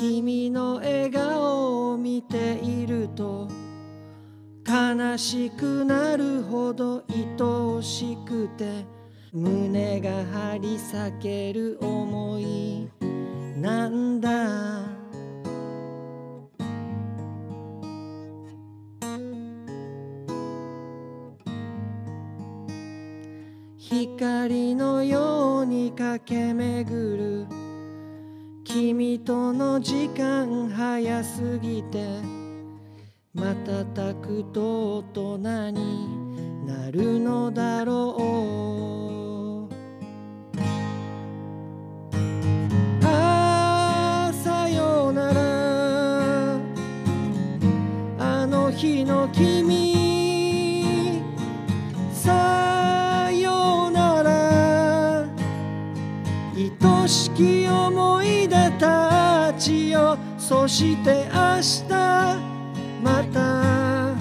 君の笑顔を見ていると悲しくなるほど愛おしくて胸が張り裂ける想いなんだ。光のように駆け巡る君との時間早すぎて瞬くと大人になるのだろう。ああさよならあの日の君、さよなら愛しき思い出たちよ。そして明日また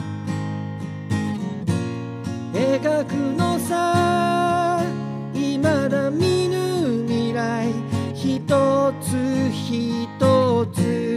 描くのさ、未だ見ぬ未来一つ一つ。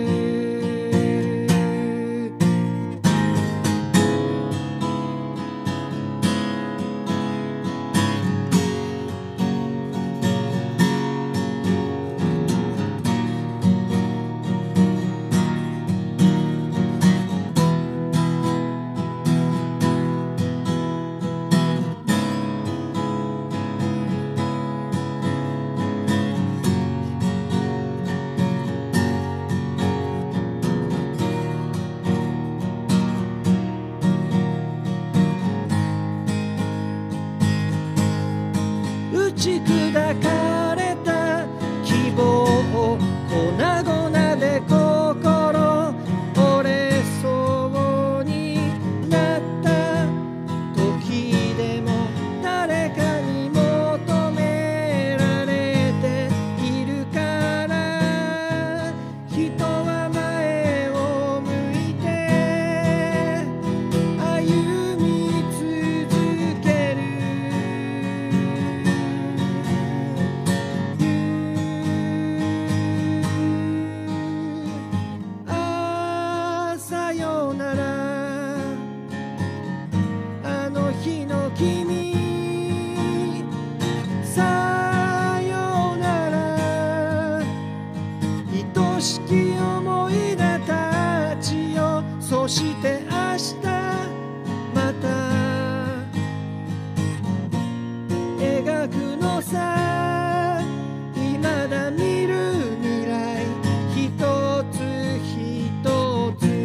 打ち砕かれた希望、粉々で心折れそうになった時でも誰かに求められているから、人は前を向いて歩み続ける。さよならあの日の君、さよなら愛しき思い出たちよ。そして明日また描くのさ、未だ見る未来一つ一つ。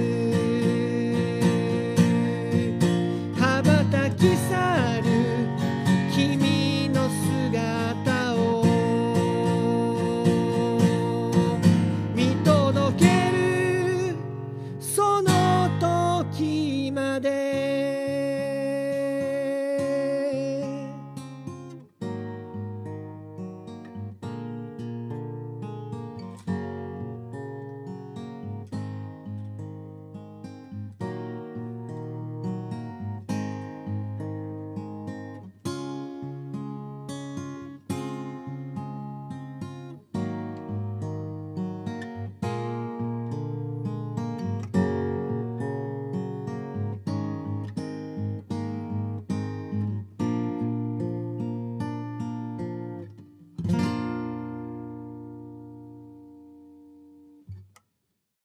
羽ばたき去る君の姿を見届けるその時まで